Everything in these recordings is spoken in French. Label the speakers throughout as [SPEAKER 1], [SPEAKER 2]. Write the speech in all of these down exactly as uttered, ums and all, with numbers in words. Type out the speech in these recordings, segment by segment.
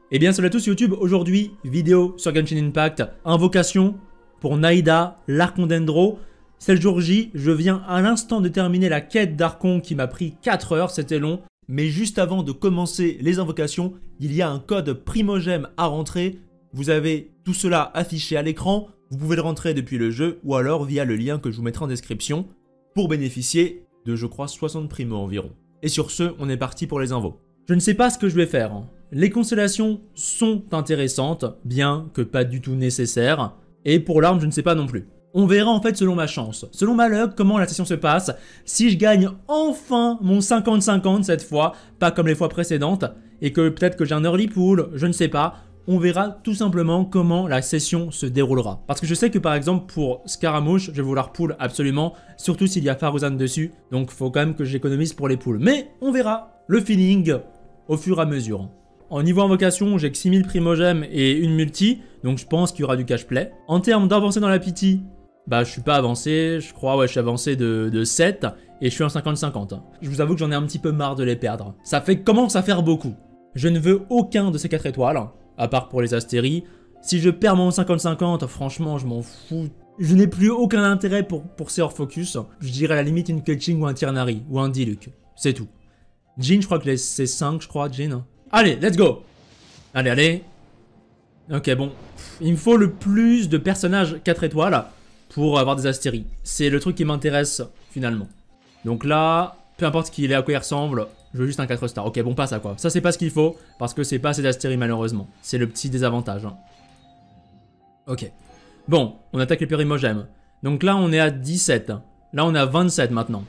[SPEAKER 1] Eh bien salut à tous YouTube, aujourd'hui vidéo sur Genshin Impact, invocation pour Naïda, l'Archondendro. C'est le jour J, je viens à l'instant de terminer la quête d'Archon qui m'a pris quatre heures, c'était long. Mais juste avant de commencer les invocations, il y a un code Primogem à rentrer. Vous avez tout cela affiché à l'écran, vous pouvez le rentrer depuis le jeu ou alors via le lien que je vous mettrai en description pour bénéficier de je crois soixante primo environ. Et sur ce, on est parti pour les invos. Je ne sais pas ce que je vais faire. Les constellations sont intéressantes, bien que pas du tout nécessaires. Et pour l'arme, je ne sais pas non plus. On verra en fait selon ma chance, selon ma luck, comment la session se passe. Si je gagne enfin mon cinquante cinquante cette fois, pas comme les fois précédentes, et que peut-être que j'ai un early pool, je ne sais pas. On verra tout simplement comment la session se déroulera. Parce que je sais que par exemple pour Scaramouche, je vais vouloir pool absolument, surtout s'il y a Faruzan dessus. Donc il faut quand même que j'économise pour les pools. Mais on verra le feeling au fur et à mesure. En niveau invocation, j'ai que six mille primogem et une multi, donc je pense qu'il y aura du cash play. En termes d'avancée dans la pity, bah je suis pas avancé, je crois, ouais je suis avancé de, de sept et je suis en cinquante cinquante. Je vous avoue que j'en ai un petit peu marre de les perdre. Ça fait commence à faire beaucoup. Je ne veux aucun de ces quatre étoiles, à part pour les astéries. Si je perds mon cinquante cinquante, franchement je m'en fous. Je n'ai plus aucun intérêt pour, pour ces hors focus. Je dirais à la limite une Keqing ou un Tirnari, ou un Diluc, c'est tout. Jhin, je crois que c'est cinq, je crois, Jhin. Allez, let's go. Allez, allez. Ok, bon. Il me faut le plus de personnages quatre étoiles pour avoir des astéries. C'est le truc qui m'intéresse, finalement. Donc là, peu importe qui il est, à quoi il ressemble, je veux juste un quatre stars. Ok, bon, pas ça, quoi. Ça, c'est pas ce qu'il faut, parce que c'est pas assez d'astéries, malheureusement. C'est le petit désavantage. Hein. Ok. Bon, on attaque les périmogèmes. Donc là, on est à dix-sept. Là, on est à vingt-sept, maintenant.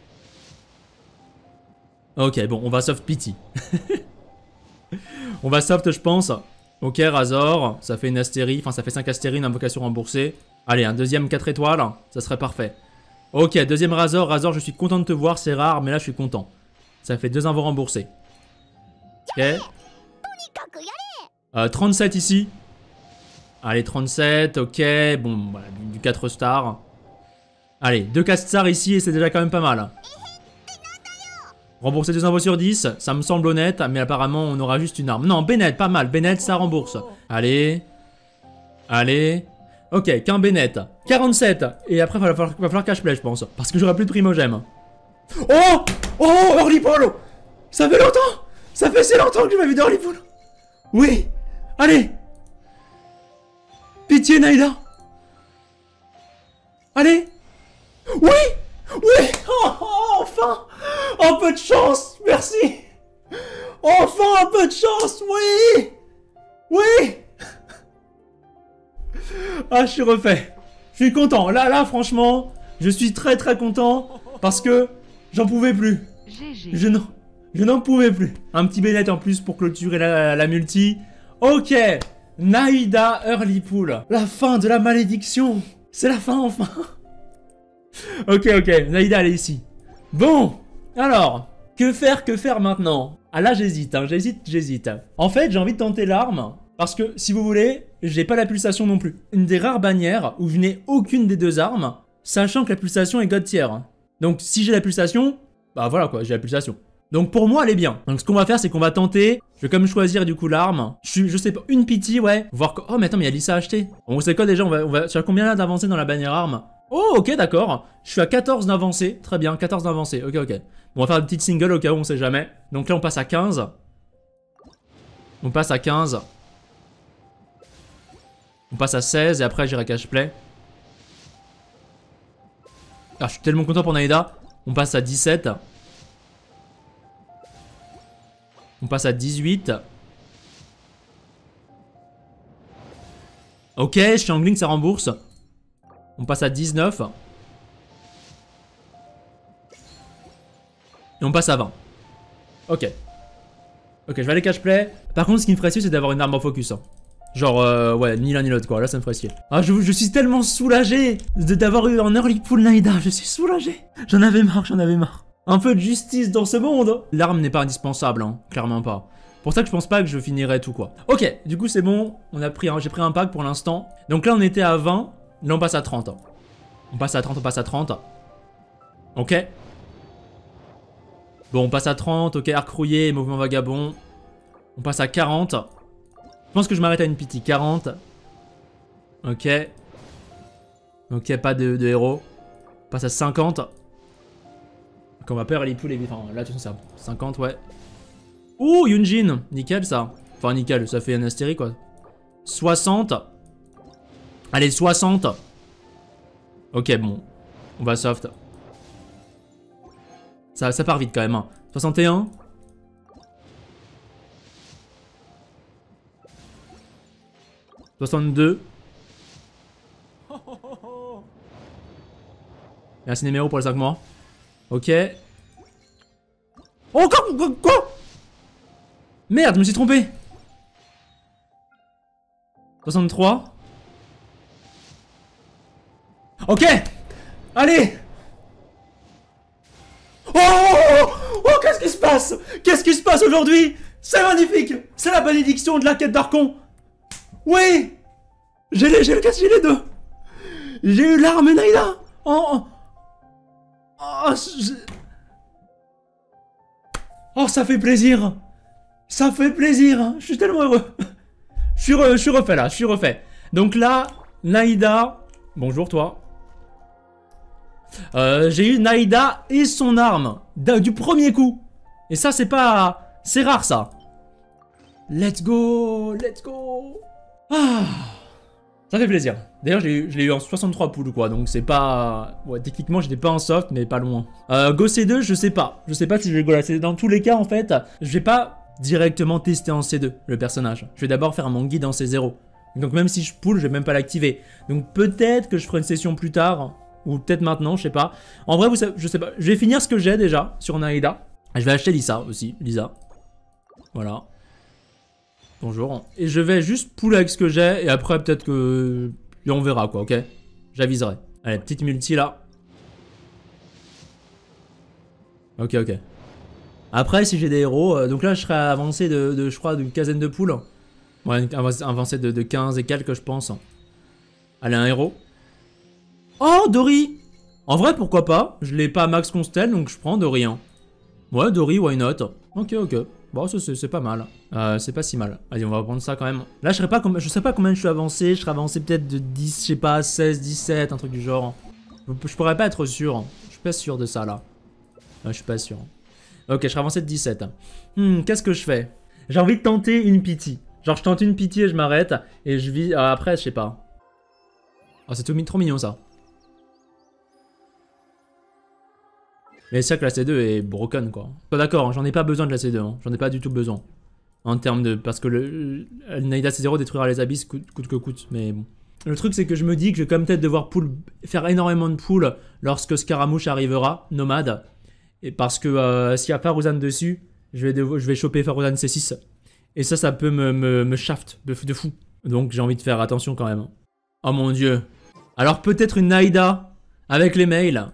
[SPEAKER 1] Ok, bon, on va soft pity. On va soft, je pense. Ok, Razor, ça fait une astérie, enfin ça fait cinq astéries, une invocation remboursée. Allez, un deuxième quatre étoiles, ça serait parfait. Ok, deuxième Razor, Razor, je suis content de te voir, c'est rare, mais là je suis content. Ça fait deux invos remboursés. Ok. Euh, trente-sept ici. Allez, trente-sept, ok, bon, voilà, du quatre stars. Allez, deux quatre stars ici et c'est déjà quand même pas mal. Rembourser deux invos sur dix, ça me semble honnête, mais apparemment on aura juste une arme. Non, Bennett, pas mal, Bennett ça rembourse. Allez. Allez. Ok, qu'un Bennett. quarante-sept. Et après, il va falloir, va falloir cash play, je pense. Parce que j'aurai plus de primogem. Oh. Oh, early pool. Ça fait longtemps. Ça fait si longtemps que je m'avais vu d'early pool. Oui. Allez. Pitié, Naïda. Allez. Oui. Oui. Oh, oh, enfin. Un peu de chance, merci. Enfin un peu de chance, oui. Oui. Ah, je suis refait. Je suis content. Là, là, franchement, je suis très très content parce que j'en pouvais plus. Je n'en, je n'en pouvais plus. Un petit Bennett en plus pour clôturer la, la multi. Ok. Naïda early pool. La fin de la malédiction. C'est la fin enfin. Ok, ok. Naïda, elle est ici. Bon. Alors, que faire, que faire maintenant? Ah là j'hésite, hein, j'hésite, j'hésite. En fait j'ai envie de tenter l'arme, parce que si vous voulez, j'ai pas la pulsation non plus. Une des rares bannières où je n'ai aucune des deux armes, sachant que la pulsation est god tier. Donc si j'ai la pulsation, bah voilà quoi, j'ai la pulsation. Donc pour moi elle est bien. Donc ce qu'on va faire c'est qu'on va tenter, je vais quand même choisir du coup l'arme. Je suis, je sais pas, une pity ouais, voir que... Oh mais attends mais il y a Lisa à acheter. Bon c'est quoi déjà, on va, on va... Tu as combien là d'avancer dans la bannière arme? Oh ok d'accord, je suis à quatorze d'avancée, très bien, quatorze d'avancée, ok ok. Bon, on va faire une petite single au cas où on sait jamais. Donc là on passe à quinze. On passe à quinze. On passe à seize et après j'irai cash play. Ah je suis tellement content pour Naïda. On passe à dix-sept. On passe à dix-huit. Ok, je suis en glink, ça rembourse. On passe à dix-neuf. Et on passe à vingt. Ok. Ok, je vais aller cash play. Par contre, ce qui me ferait chier, c'est d'avoir une arme en focus. Hein. Genre, euh, ouais, ni l'un ni l'autre, quoi. Là, ça me ferait chier. Ah, je, je suis tellement soulagé d'avoir eu un early pool Naïda. Je suis soulagé. J'en avais marre, j'en avais marre. Un peu de justice dans ce monde. L'arme n'est pas indispensable, hein. Clairement pas. Pour ça que je pense pas que je finirai tout, quoi. Ok, du coup, c'est bon. On a pris, hein, j'ai pris un pack pour l'instant. Donc là, on était à vingt. Là, on passe à trente. On passe à trente, on passe à trente. Ok. Bon, on passe à trente, ok, arc rouillé, mouvement vagabond. On passe à quarante. pense que je m'arrête à une pity. quarante. Ok. Ok, pas de, de héros. On passe à cinquante. Donc on va perdre les poules et enfin, là, de toute façon, c'est cinquante, ouais. Ouh, Yunjin. Nickel, ça. Enfin, nickel, ça fait un astérie, quoi. soixante. Allez, soixante. Ok, bon. On va soft. Ça, ça part vite, quand même. Hein. soixante et un. soixante-deux. Merci numéro pour les cinq mois. Ok. Oh, quoi, quoi? Merde, je me suis trompé. soixante-trois. Ok. Allez. Oh, oh, oh, qu'est-ce qui se passe? Qu'est-ce qui se passe aujourd'hui? C'est magnifique. C'est la bénédiction de la quête d'Archon. Oui. J'ai les, j'ai le casse, j'ai les deux. J'ai eu l'arme Naïda. Oh, oh, oh, ça fait plaisir. Ça fait plaisir. Je suis tellement heureux. Je suis, re, je suis refait là, je suis refait. Donc là, Naïda. Bonjour toi. Euh, j'ai eu Naïda et son arme du premier coup. Et ça, c'est pas... C'est rare ça. Let's go, let's go. Ah, ça fait plaisir. D'ailleurs, je l'ai eu en soixante-trois poules quoi, donc c'est pas... Ouais, techniquement, j'étais pas en soft, mais pas loin. Euh, Go C deux, je sais pas. Je sais pas si je vais go la C deux. Dans tous les cas, en fait, je vais pas directement tester en C deux, le personnage. Je vais d'abord faire mon guide en C zéro. Donc même si je pull, je vais même pas l'activer. Donc peut-être que je ferai une session plus tard, ou peut-être maintenant, je sais pas. En vrai, vous savez, je sais pas. Je vais finir ce que j'ai déjà sur Naïda. Je vais acheter Lisa aussi, Lisa. Voilà. Bonjour. Et je vais juste pull avec ce que j'ai, et après peut-être que... Et on verra quoi, ok? J'aviserai. Allez, petite multi là. Ok, ok. Après, si j'ai des héros, euh, donc là je serai avancé de, de je crois, d'une quinzaine de poules. Ouais, avancé de, de quinze et quelques, je pense. Allez, un héros. Oh, Dory! En vrai, pourquoi pas? Je l'ai pas max constel, donc je prends Dory. Hein. Ouais, Dory, why not? Ok, ok. Bon, c'est pas mal. Euh, c'est pas si mal. Allez, on va prendre ça quand même. Là, je sais pas combien, je sais pas combien je suis avancé. Je serais avancé peut-être de dix, je sais pas, seize, dix-sept, un truc du genre. Je pourrais pas être sûr. Je suis pas sûr de ça, là. Ouais, je suis pas sûr. Ok, je serais avancé de dix-sept. Hmm, qu'est-ce que je fais? J'ai envie de tenter une pity. Genre, je tente une pity et je m'arrête. Et je vis... Euh, après, je sais pas. Oh, c'est tout trop mignon, ça. Mais c'est vrai que la C deux est broken quoi. D'accord, j'en ai pas besoin de la C deux, hein. J'en ai pas du tout besoin. En termes de... Parce que le, le Naïda C zéro détruira les abysses coûte, coûte que coûte, mais bon. Le truc c'est que je me dis que je vais quand même peut-être devoir pull, faire énormément de pull lorsque Scaramouche arrivera, nomade. Et parce que euh, s'il y a Faruzan dessus, je vais, devoir, je vais choper Faruzan C six. Et ça, ça peut me, me, me shaft de, de fou. Donc j'ai envie de faire attention quand même. Oh mon dieu. Alors peut-être une Naïda avec les mails.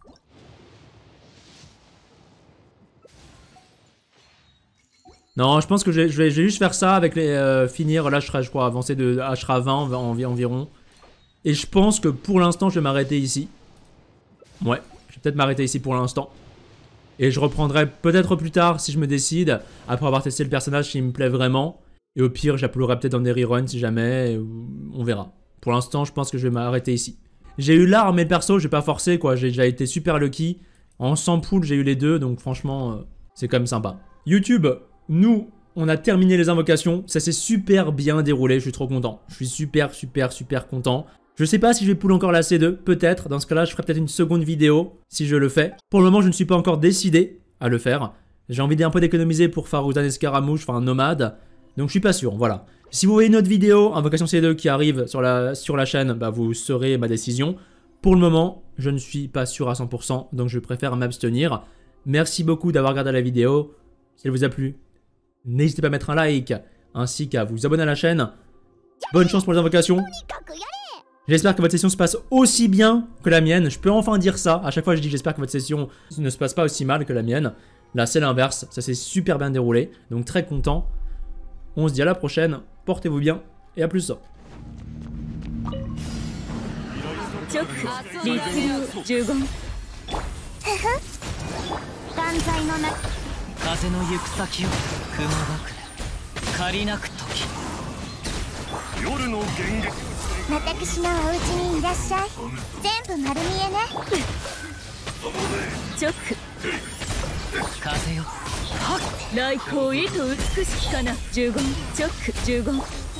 [SPEAKER 1] Non, je pense que je vais, je vais, je vais juste faire ça avec les... Euh, finir, là je serai, je crois, avancé de H R A vingt environ. Et je pense que pour l'instant, je vais m'arrêter ici. Ouais, je vais peut-être m'arrêter ici pour l'instant. Et je reprendrai peut-être plus tard si je me décide, après avoir testé le personnage s'il me plaît vraiment. Et au pire, j'uploaderai peut-être dans des reruns si jamais, on verra. Pour l'instant, je pense que je vais m'arrêter ici. J'ai eu l'arme et perso, j'ai pas forcé quoi, j'ai déjà été super lucky. En cent poules, j'ai eu les deux, donc franchement, euh, c'est quand même sympa. YouTube, nous, on a terminé les invocations, ça s'est super bien déroulé, je suis trop content. Je suis super, super, super content. Je sais pas si je vais pull encore la C deux, peut-être. Dans ce cas-là, je ferai peut-être une seconde vidéo si je le fais. Pour le moment, je ne suis pas encore décidé à le faire. J'ai envie d'un peu d'économiser pour Faruzan et Scaramouche, enfin un nomade. Donc je suis pas sûr, voilà. Si vous voyez une autre vidéo, Invocation C deux qui arrive sur la, sur la chaîne, bah vous saurez ma décision. Pour le moment, je ne suis pas sûr à cent pour cent, donc je préfère m'abstenir. Merci beaucoup d'avoir regardé la vidéo. Si elle vous a plu, n'hésitez pas à mettre un like, ainsi qu'à vous abonner à la chaîne. Bonne chance pour les invocations. J'espère que votre session se passe aussi bien que la mienne. Je peux enfin dire ça. À chaque fois, je dis j'espère que votre session ne se passe pas aussi mal que la mienne. Là, c'est l'inverse. Ça s'est super bien déroulé. Donc, très content. On se dit à la prochaine. Portez-vous bien et à plus.
[SPEAKER 2] 夜の源月。
[SPEAKER 3] 私のお家にいらっしゃい。全部丸見えね。
[SPEAKER 4] チョック風よ来光へと美しきかな。十言チョック十言